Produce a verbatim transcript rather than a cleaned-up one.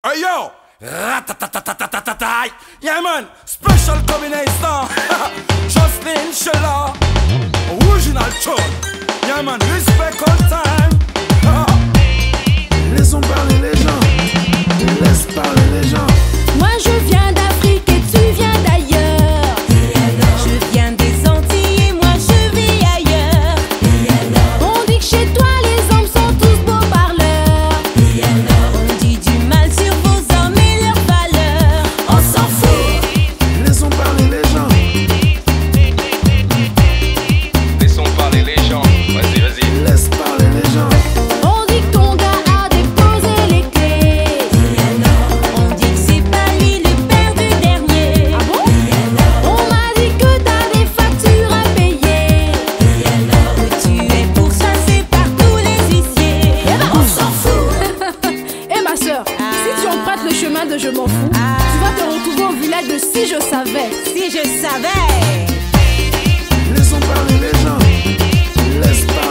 Hey yo! Ratatatatatatatata. Yeah man, special combination. Jocelyn Sheila, original tune. Yeah man, respect all time. Laissons parler les gens. Laisse parler les gens. Moi je viens d'Afrique et tu viens d'ailleurs. Je viens des Antilles et moi je vis ailleurs. On dit que chez toi les hommes sont tous beaux parleurs. On dit du mal sur vos hommes et leurs valeurs. On s'en fout. Laissons parler les gens. Laissons parler les gens. Vas-y, vas-y. Laisse parler les gens. On dit que ton gars a déposé les clés. On dit que c'est pas lui le père du dernier. Ah bon? On m'a dit que t'as des factures à payer. Que tu es pourchassé par tous les huissiers. Eh ben on s'en fout. Eh ma soeur, si tu empruntes le chemin de je m'en fous, tu vas te retrouver au village de Si je savais. Si je savais. Laissons parler les gens. Laisse parler.